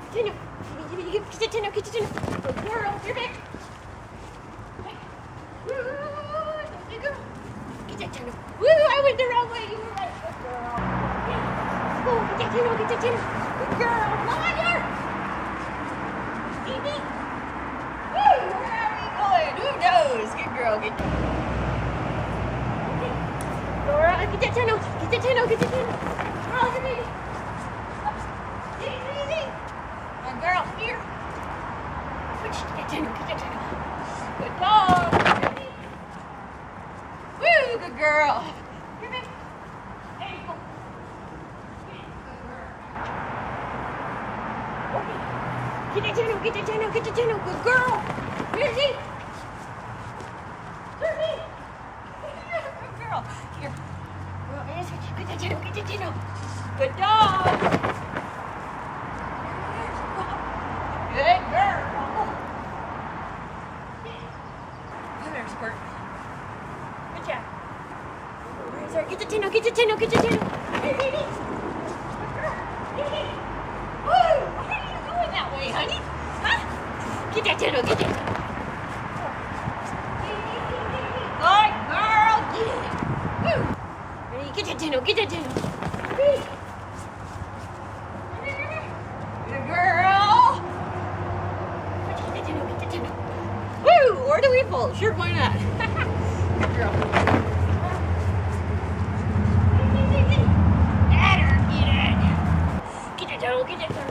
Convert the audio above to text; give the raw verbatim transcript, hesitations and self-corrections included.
Tino. Give me, give me, get Tino, get Tino. Good girl, you're back. Woo, good girl. Get that Tino. Woo, I went the wrong way. You were right. Good girl. Yeah. Oh, get that Tino, get that Tino. Good girl. Come on here. Stevie. Woo, where are we going? Who knows? Good girl, get that. Okay. Laura, get that Tino. Get that Tino, get that Tino. Oh, your baby. Good girl, here. Get that Tino, get that Tino. Good dog. Woo, good girl. Here, baby. There you go. Good girl. Okay. Get that Tino, get that Tino, get that Tino. Good girl. Where's he? Where's he? Good girl. Here. Well, get that Tino, get that Tino. Good dog. Good girl. Come here, Squirt. Good job. Where's our, get the Tino, get the Tino, get the Tino. Hey, baby. Good girl. Hey. Woo! Why are you going that way, honey? Huh? Get that Tino, get that. Good girl. Yeah. Woo! Ready? Get that Tino, get that Tino. Hey. Good girl. Woo! Or do we pull? Sure, why not? Good girl. Get her, get it. Get it, Donald, get it.